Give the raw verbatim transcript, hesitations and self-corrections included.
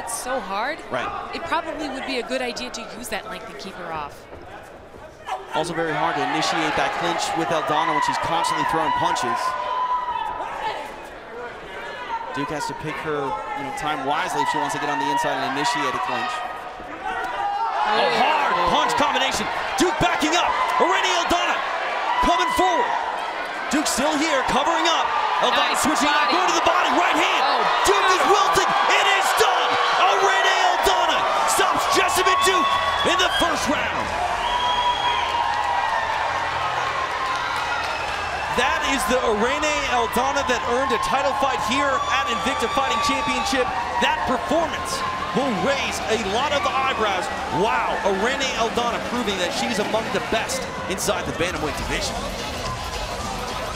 fights so hard, right. it probably would be a good idea to use that length and keep her off. Also very hard to initiate that clinch with Aldana when she's constantly throwing punches. Duke has to pick her you know, time wisely if she wants to get on the inside and initiate a clinch. A hard punch combination. Duke backing up. Irene Aldana coming forward. Duke still here, covering up. Aldana Nice switching out, body. going to the body, right hand. Oh, Duke is wilting. It is done. Irene Aldana stops Jessamyn Duke in the first round. That is the Irene Aldana that earned a title fight here at Invicta Fighting Championship. That performance will raise a lot of the eyebrows. Wow, Irene Aldana proving that she's among the best inside the bantamweight division.